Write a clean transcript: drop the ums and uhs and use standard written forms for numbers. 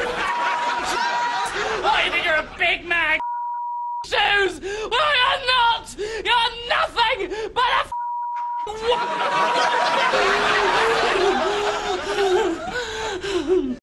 Oh, you think you're a big man? Shoes! Well, you're not! You're nothing but a